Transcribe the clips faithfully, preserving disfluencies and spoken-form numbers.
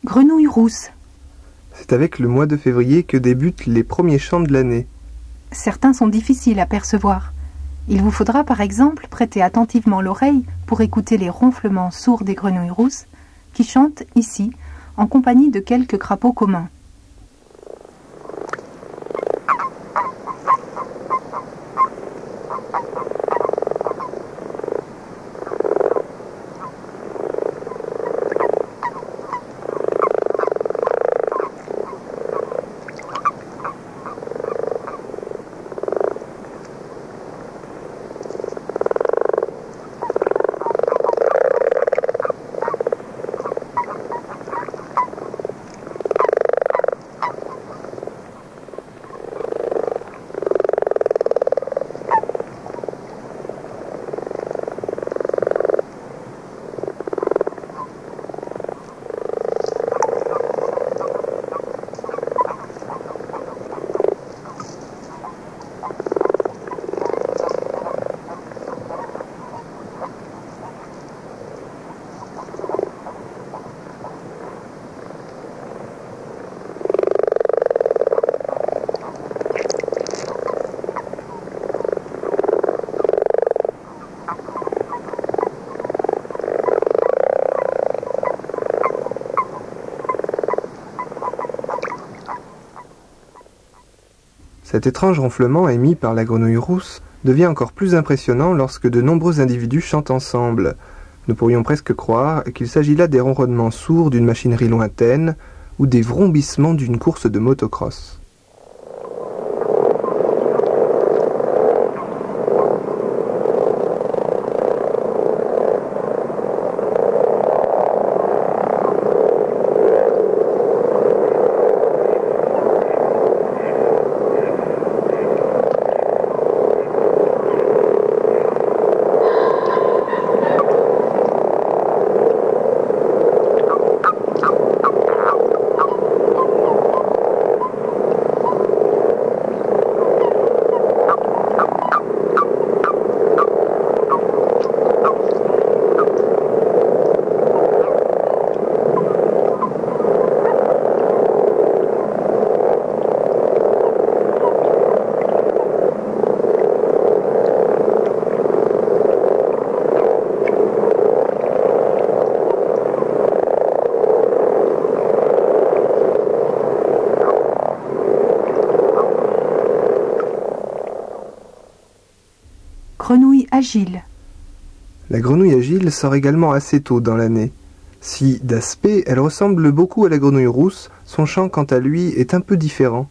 Grenouille rousse. C'est avec le mois de février que débutent les premiers chants de l'année. Certains sont difficiles à percevoir. Il vous faudra par exemple prêter attentivement l'oreille pour écouter les ronflements sourds des grenouilles rousses qui chantent ici en compagnie de quelques crapauds communs. Cet étrange ronflement émis par la grenouille rousse devient encore plus impressionnant lorsque de nombreux individus chantent ensemble. Nous pourrions presque croire qu'il s'agit là des ronronnements sourds d'une machinerie lointaine ou des vrombissements d'une course de motocross. Grenouille agile. La grenouille agile sort également assez tôt dans l'année. Si, d'aspect, elle ressemble beaucoup à la grenouille rousse, son chant quant à lui est un peu différent.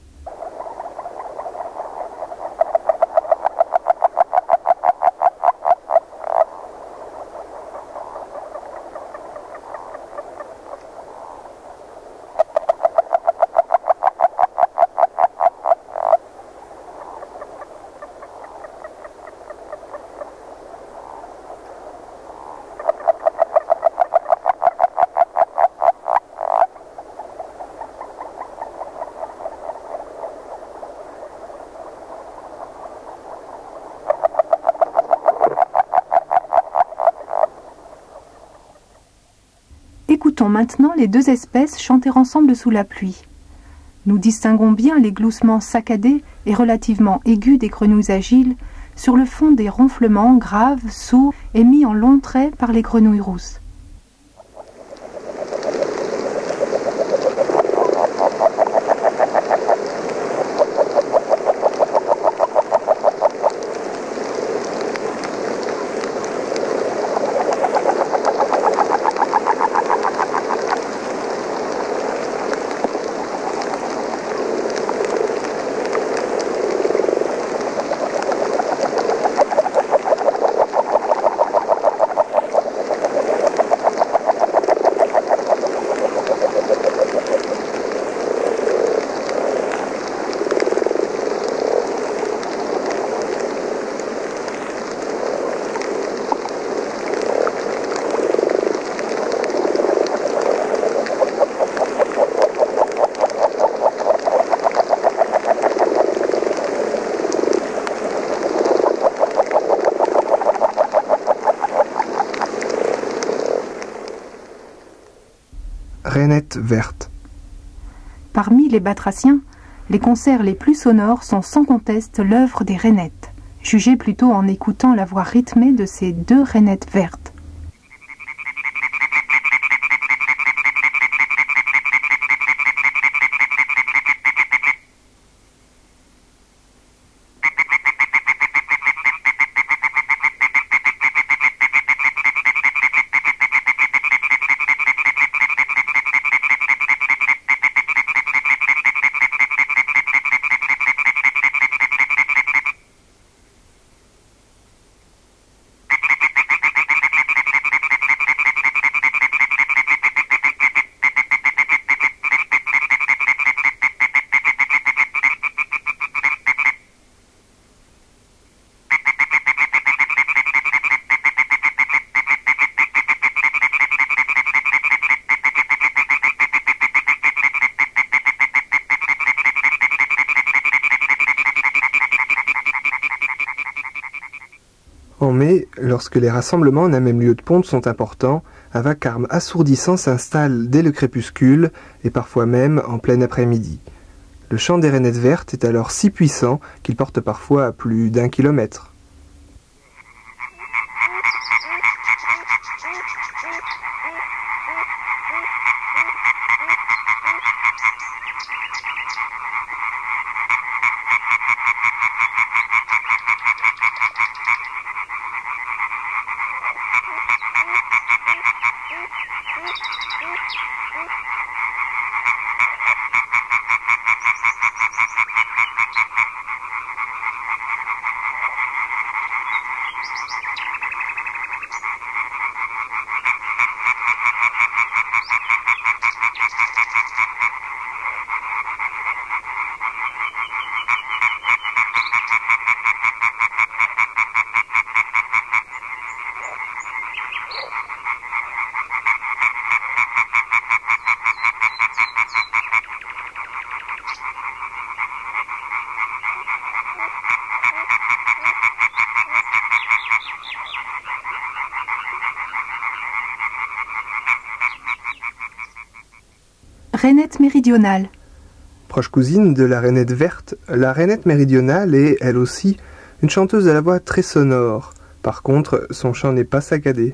Écoutons maintenant les deux espèces chanter ensemble sous la pluie. Nous distinguons bien les gloussements saccadés et relativement aigus des grenouilles agiles sur le fond des ronflements graves, sourds et mis en longs traits par les grenouilles rousses. Rainette verte. Parmi les batraciens, les concerts les plus sonores sont sans conteste l'œuvre des rainettes. Jugez plutôt en écoutant la voix rythmée de ces deux rainettes vertes. En mai, lorsque les rassemblements d'un même lieu de ponte sont importants, un vacarme assourdissant s'installe dès le crépuscule et parfois même en plein après-midi. Le chant des rainettes vertes est alors si puissant qu'il porte parfois à plus d'un kilomètre. Rainette méridionale. Proche cousine de la rainette verte, la rainette méridionale est, elle aussi, une chanteuse à la voix très sonore. Par contre, son chant n'est pas saccadé.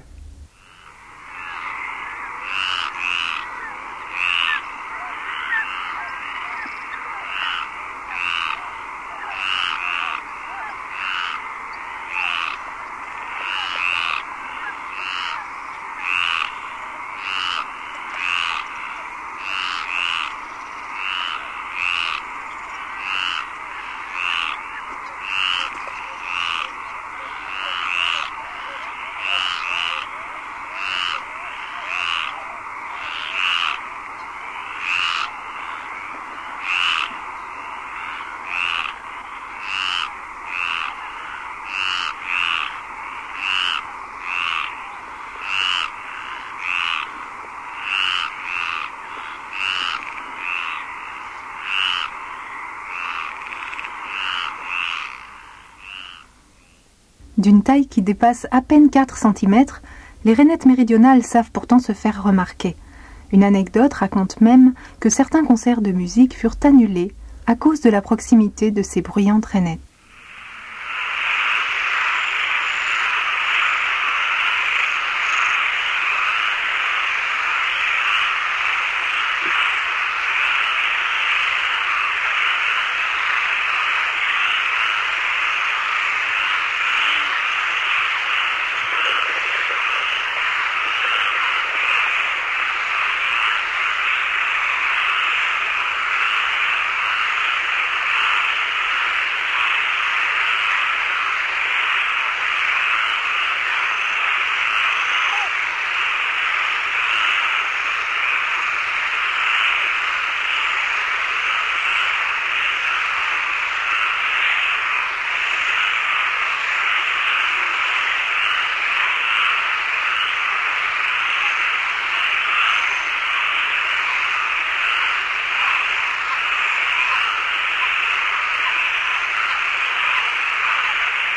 D'une taille qui dépasse à peine quatre centimètres, les rainettes méridionales savent pourtant se faire remarquer. Une anecdote raconte même que certains concerts de musique furent annulés à cause de la proximité de ces bruyantes rainettes.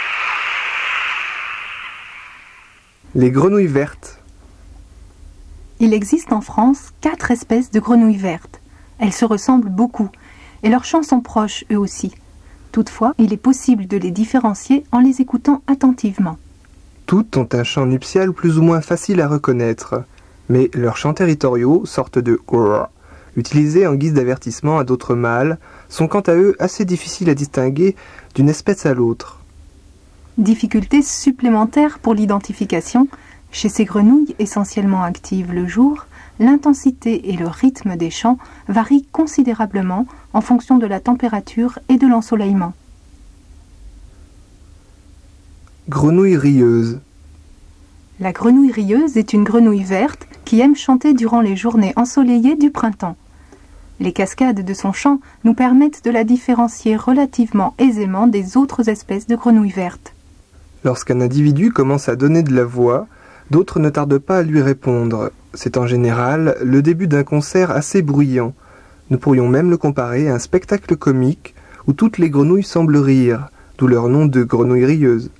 Les grenouilles vertes. Il existe en France quatre espèces de grenouilles vertes. Elles se ressemblent beaucoup, et leurs chants sont proches eux aussi. Toutefois, il est possible de les différencier en les écoutant attentivement. Toutes ont un chant nuptial plus ou moins facile à reconnaître, mais leurs chants territoriaux, sortes de grrr, utilisés en guise d'avertissement à d'autres mâles, sont quant à eux assez difficiles à distinguer d'une espèce à l'autre. Difficulté supplémentaire pour l'identification, chez ces grenouilles essentiellement actives le jour, l'intensité et le rythme des chants varient considérablement en fonction de la température et de l'ensoleillement. Grenouille rieuse. La grenouille rieuse est une grenouille verte qui aime chanter durant les journées ensoleillées du printemps. Les cascades de son chant nous permettent de la différencier relativement aisément des autres espèces de grenouilles vertes. Lorsqu'un individu commence à donner de la voix, d'autres ne tardent pas à lui répondre. C'est en général le début d'un concert assez bruyant. Nous pourrions même le comparer à un spectacle comique où toutes les grenouilles semblent rire, d'où leur nom de grenouille rieuse.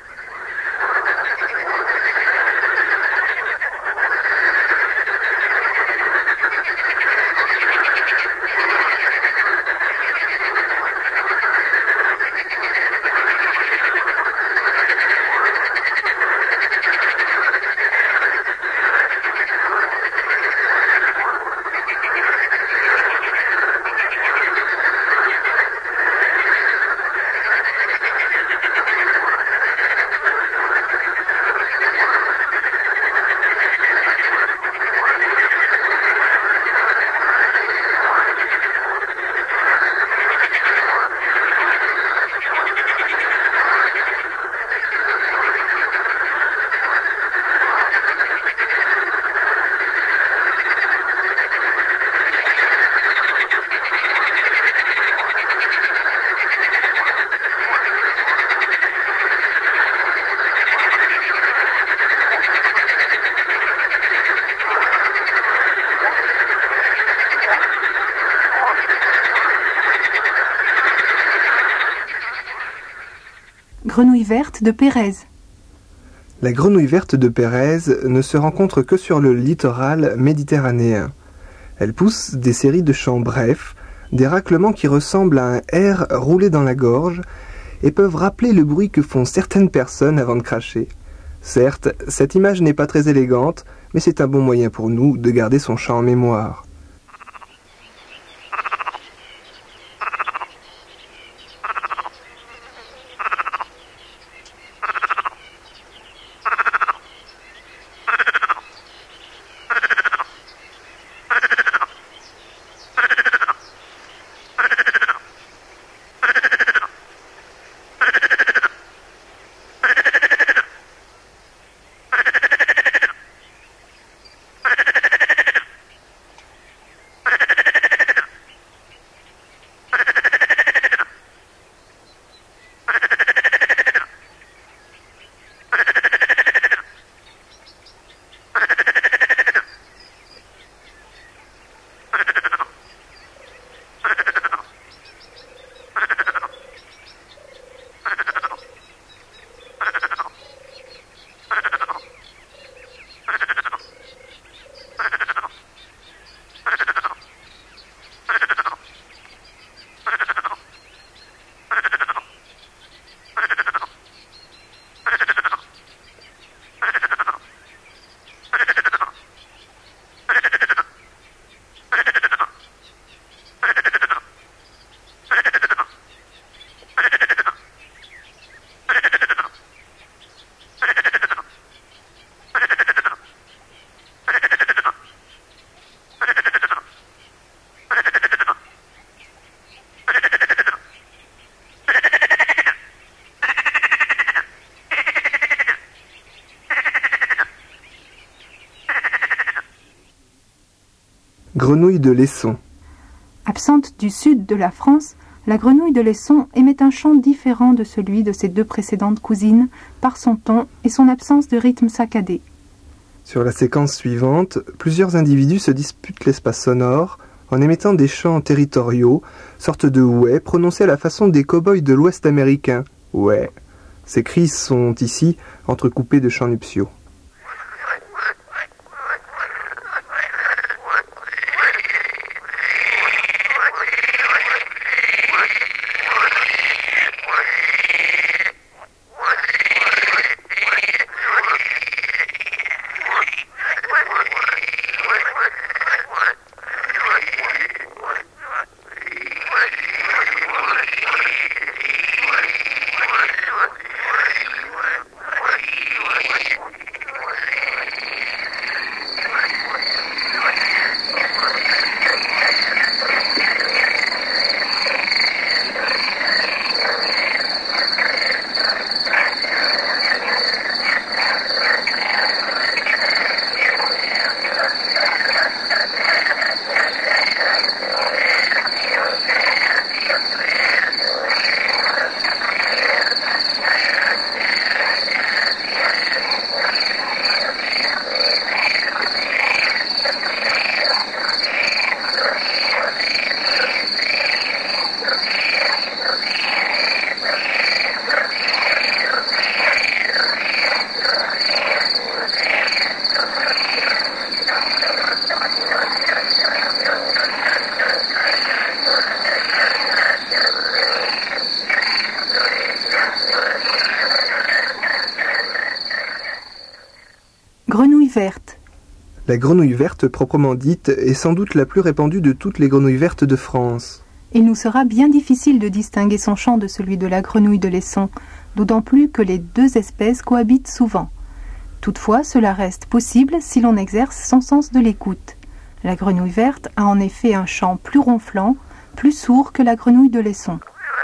Grenouille verte de Pérez. La grenouille verte de Pérez ne se rencontre que sur le littoral méditerranéen. Elle pousse des séries de chants brefs, des raclements qui ressemblent à un R roulé dans la gorge et peuvent rappeler le bruit que font certaines personnes avant de cracher. Certes, cette image n'est pas très élégante, mais c'est un bon moyen pour nous de garder son chant en mémoire. Grenouille de Lesson. Absente du sud de la France, la grenouille de Lesson émet un chant différent de celui de ses deux précédentes cousines par son ton et son absence de rythme saccadé. Sur la séquence suivante, plusieurs individus se disputent l'espace sonore en émettant des chants territoriaux, sortes de ouais prononcés à la façon des cow-boys de l'Ouest américain. Ouais. Ces cris sont ici entrecoupés de chants nuptiaux. Grenouille verte. La grenouille verte proprement dite est sans doute la plus répandue de toutes les grenouilles vertes de France. Il nous sera bien difficile de distinguer son chant de celui de la grenouille de Lesson, d'autant plus que les deux espèces cohabitent souvent. Toutefois, cela reste possible si l'on exerce son sens de l'écoute. La grenouille verte a en effet un chant plus ronflant, plus sourd que la grenouille de Lesson.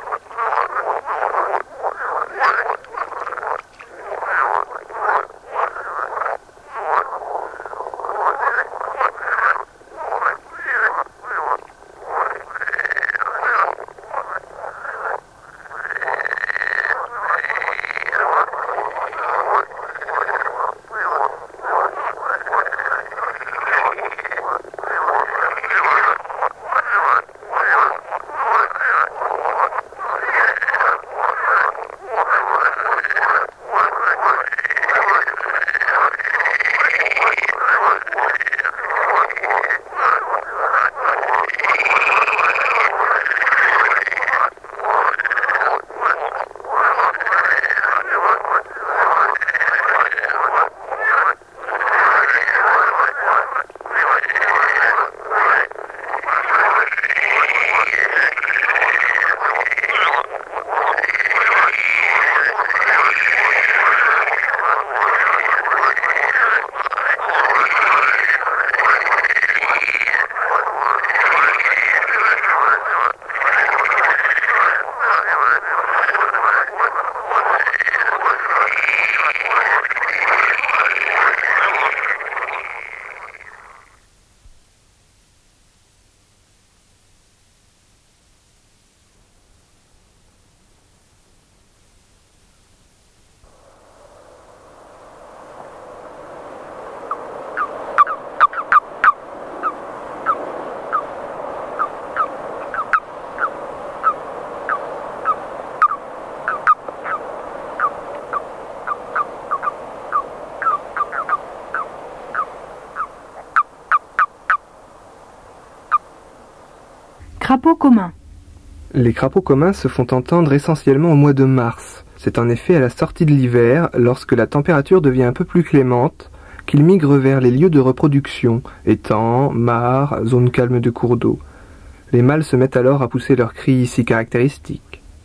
Crapaud commun. Les crapauds communs se font entendre essentiellement au mois de mars. C'est en effet à la sortie de l'hiver, lorsque la température devient un peu plus clémente, qu'ils migrent vers les lieux de reproduction, étangs, mares, zones calmes de cours d'eau. Les mâles se mettent alors à pousser leurs cris si caractéristiques.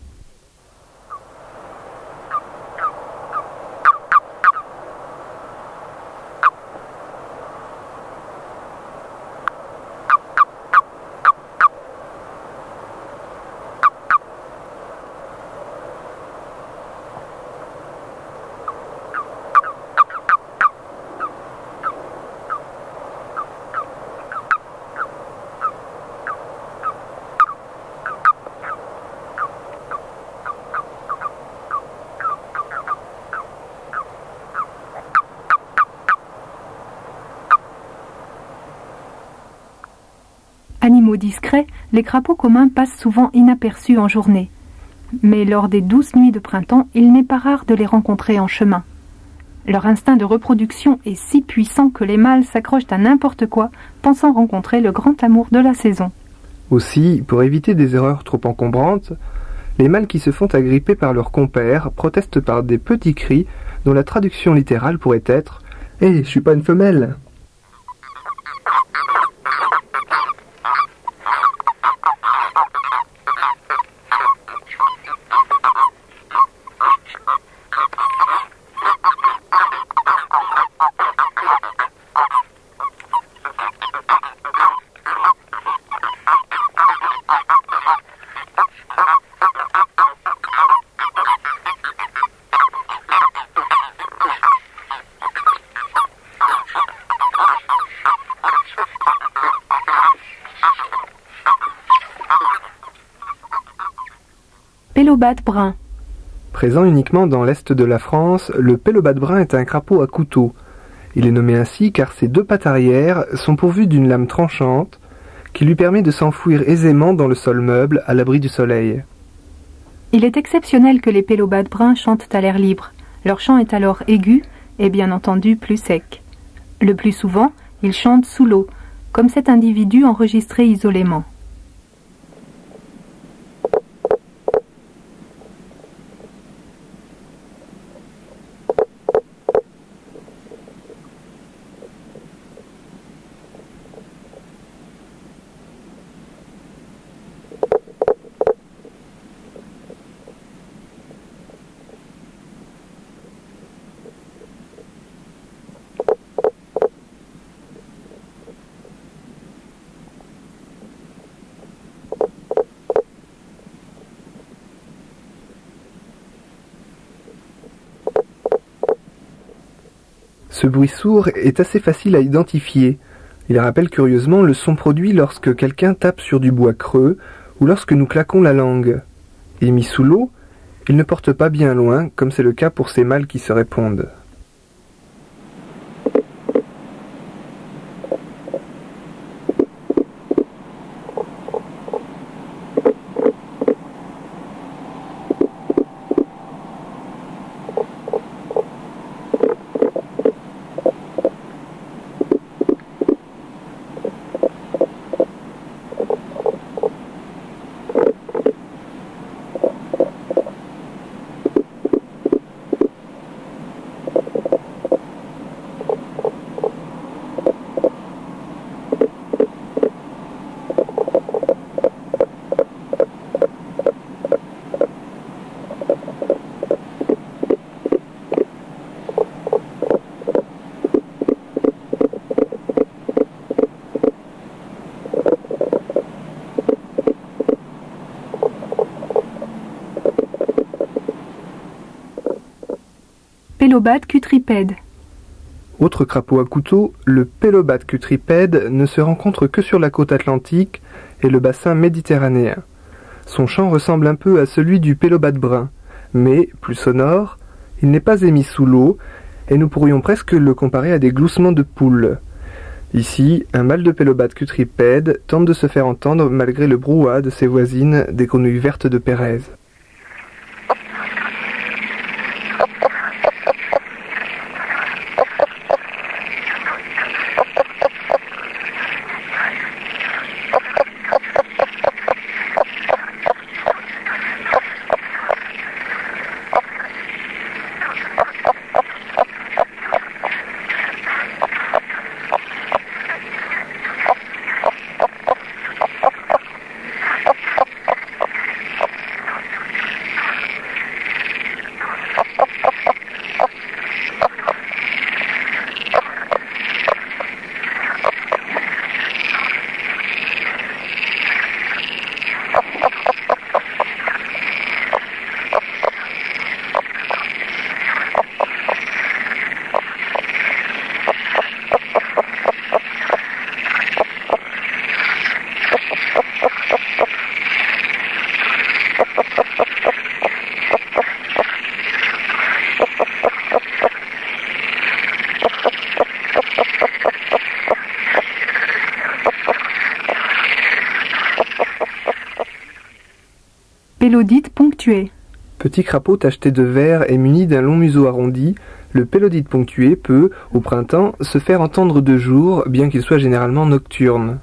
Animaux discrets, les crapauds communs passent souvent inaperçus en journée. Mais lors des douces nuits de printemps, il n'est pas rare de les rencontrer en chemin. Leur instinct de reproduction est si puissant que les mâles s'accrochent à n'importe quoi, pensant rencontrer le grand amour de la saison. Aussi, pour éviter des erreurs trop encombrantes, les mâles qui se font agripper par leurs compères protestent par des petits cris dont la traduction littérale pourrait être « Hé, je suis pas une femelle !» Pélobate brun. Présent uniquement dans l'est de la France, le pélobate brun est un crapaud à couteau. Il est nommé ainsi car ses deux pattes arrière sont pourvues d'une lame tranchante qui lui permet de s'enfouir aisément dans le sol meuble à l'abri du soleil. Il est exceptionnel que les pélobates bruns chantent à l'air libre. Leur chant est alors aigu et bien entendu plus sec. Le plus souvent, ils chantent sous l'eau, comme cet individu enregistré isolément. Ce bruit sourd est assez facile à identifier. Il rappelle curieusement le son produit lorsque quelqu'un tape sur du bois creux ou lorsque nous claquons la langue. Émis sous l'eau, il ne porte pas bien loin, comme c'est le cas pour ces mâles qui se répondent. Pélobate cutripède. Autre crapaud à couteau, le Pélobate cutripède ne se rencontre que sur la côte atlantique et le bassin méditerranéen. Son chant ressemble un peu à celui du Pélobate brun, mais plus sonore, il n'est pas émis sous l'eau et nous pourrions presque le comparer à des gloussements de poules. Ici, un mâle de Pélobate cutripède tente de se faire entendre malgré le brouhaha de ses voisines des grenouilles vertes de Pérez. Pélodite ponctué. Petit crapaud tacheté de vert et muni d'un long museau arrondi, le pélodite ponctué peut, au printemps, se faire entendre de jour, bien qu'il soit généralement nocturne.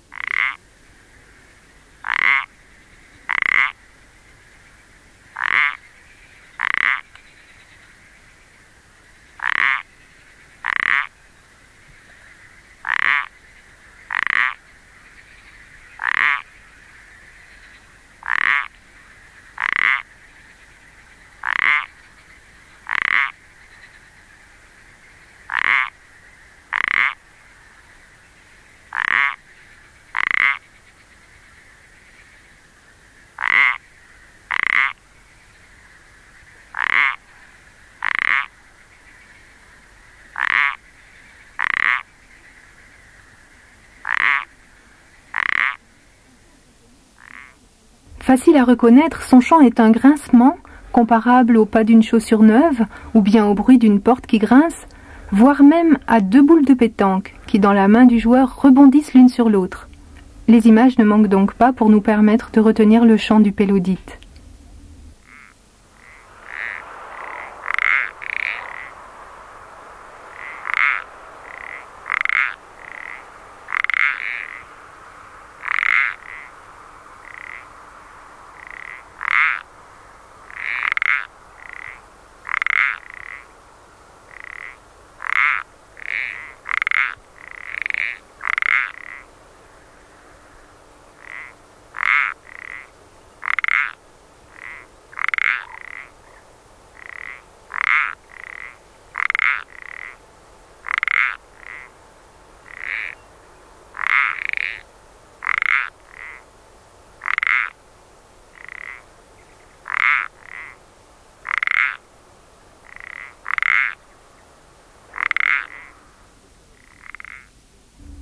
Facile à reconnaître, son chant est un grincement, comparable au pas d'une chaussure neuve, ou bien au bruit d'une porte qui grince, voire même à deux boules de pétanque, qui dans la main du joueur rebondissent l'une sur l'autre. Les images ne manquent donc pas pour nous permettre de retenir le chant du pélodite.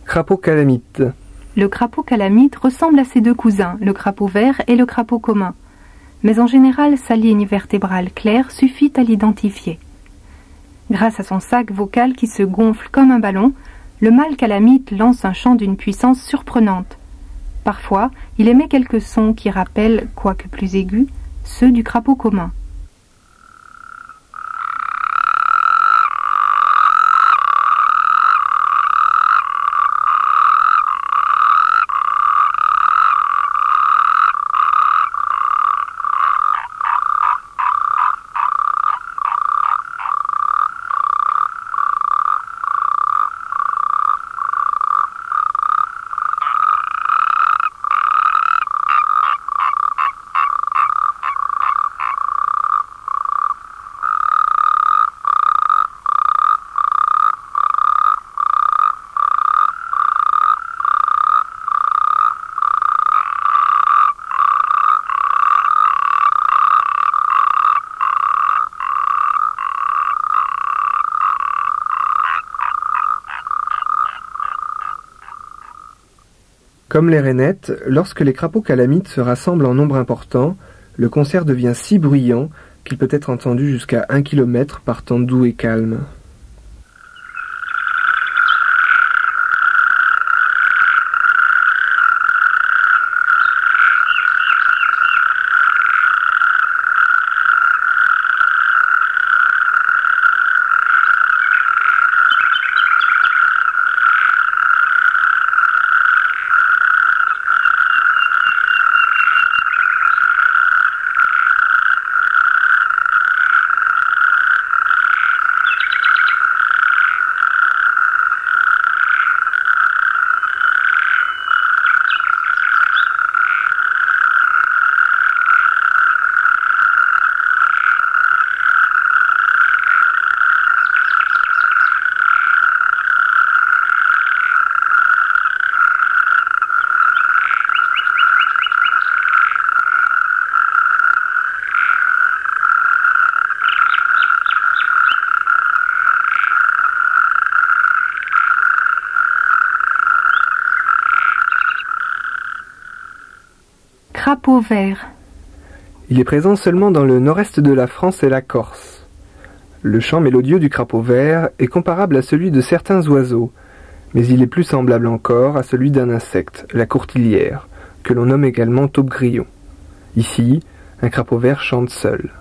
Crapaud calamite. Le crapaud calamite ressemble à ses deux cousins, le crapaud vert et le crapaud commun. Mais en général, sa ligne vertébrale claire suffit à l'identifier. Grâce à son sac vocal qui se gonfle comme un ballon, le mâle calamite lance un chant d'une puissance surprenante. Parfois, il émet quelques sons qui rappellent, quoique plus aigus, ceux du crapaud commun. Comme les rainettes, lorsque les crapauds calamites se rassemblent en nombre important, le concert devient si bruyant qu'il peut être entendu jusqu'à un kilomètre par temps doux et calme. Crapaud vert. Il est présent seulement dans le nord-est de la France et la Corse. Le chant mélodieux du crapaud vert est comparable à celui de certains oiseaux, mais il est plus semblable encore à celui d'un insecte, la courtilière, que l'on nomme également taupe-grillon. Ici, un crapaud vert chante seul.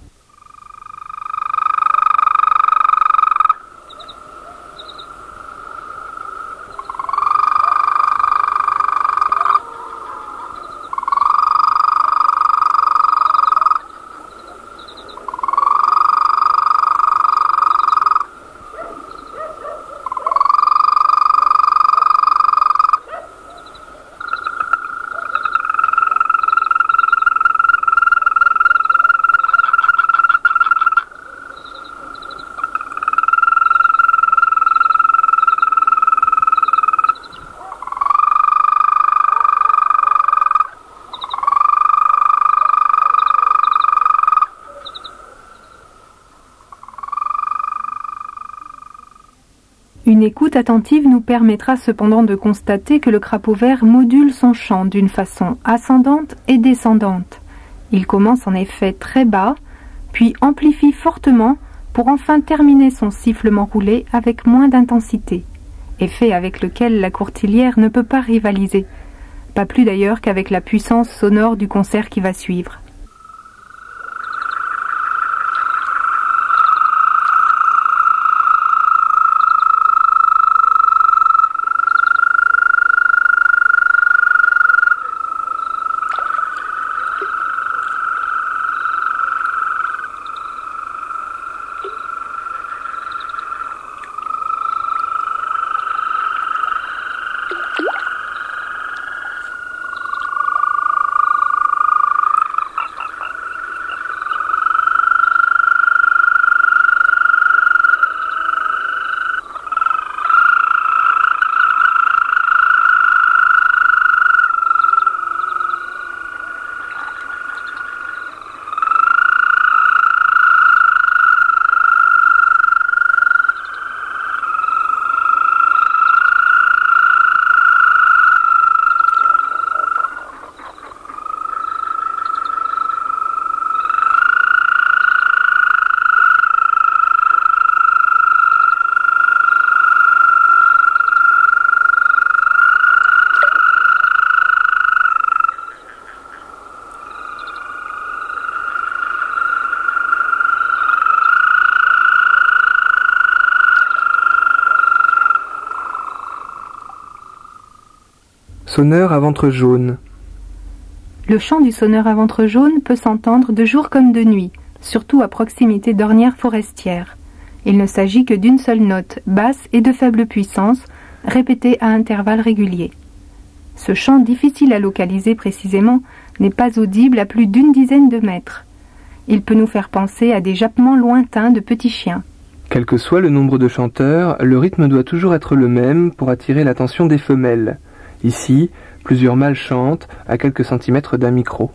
Une écoute attentive nous permettra cependant de constater que le crapaud vert module son chant d'une façon ascendante et descendante. Il commence en effet très bas, puis amplifie fortement pour enfin terminer son sifflement roulé avec moins d'intensité, effet avec lequel la courtilière ne peut pas rivaliser, pas plus d'ailleurs qu'avec la puissance sonore du concert qui va suivre. sonneur à ventre jaune. Le chant du sonneur à ventre jaune peut s'entendre de jour comme de nuit, surtout à proximité d'ornières forestières. Il ne s'agit que d'une seule note, basse et de faible puissance, répétée à intervalles réguliers. Ce chant, difficile à localiser précisément, n'est pas audible à plus d'une dizaine de mètres. Il peut nous faire penser à des jappements lointains de petits chiens. Quel que soit le nombre de chanteurs, le rythme doit toujours être le même pour attirer l'attention des femelles. Ici, plusieurs mâles chantent à quelques centimètres d'un micro.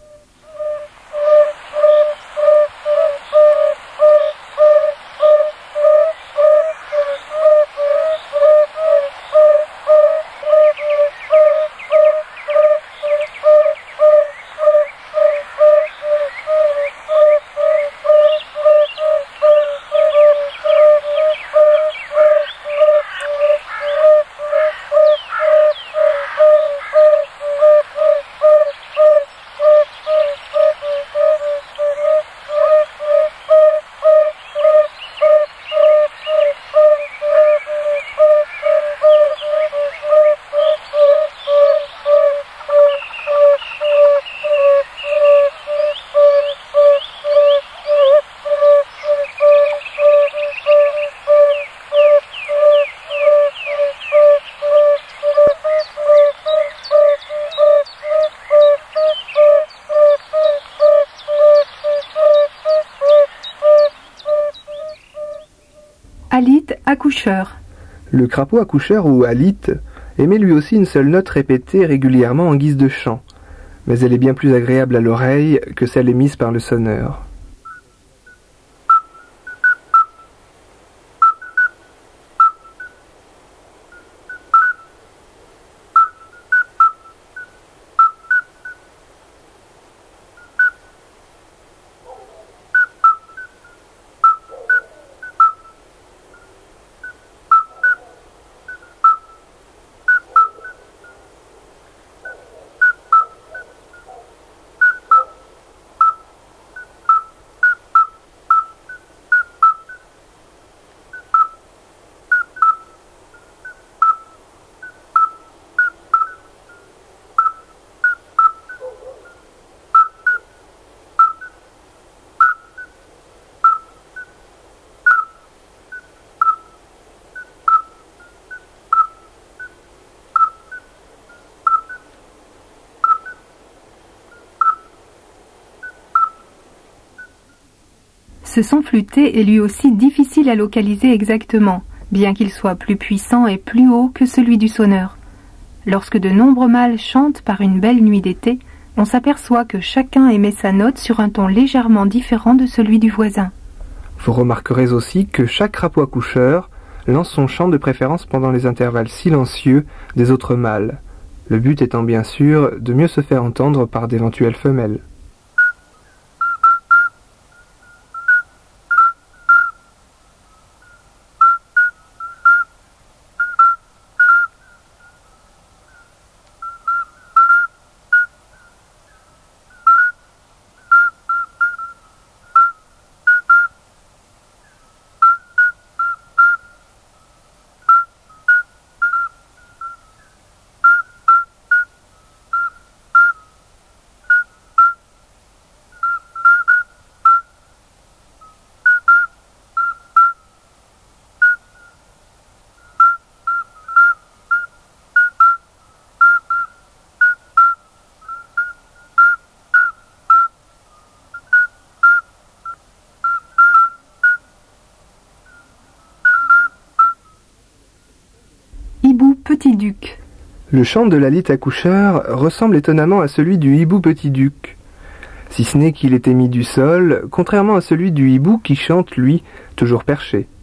Alite accoucheur. Le crapaud accoucheur ou alite émet lui aussi une seule note répétée régulièrement en guise de chant, mais elle est bien plus agréable à l'oreille que celle émise par le sonneur. Ce son flûté est lui aussi difficile à localiser exactement, bien qu'il soit plus puissant et plus haut que celui du sonneur. Lorsque de nombreux mâles chantent par une belle nuit d'été, on s'aperçoit que chacun émet sa note sur un ton légèrement différent de celui du voisin. Vous remarquerez aussi que chaque crapaud accoucheur lance son chant de préférence pendant les intervalles silencieux des autres mâles, le but étant bien sûr de mieux se faire entendre par d'éventuelles femelles. Hibou petit-duc. Le chant de l'alite accoucheur ressemble étonnamment à celui du hibou petit-duc, si ce n'est qu'il est émis du sol, contrairement à celui du hibou qui chante, lui, toujours perché.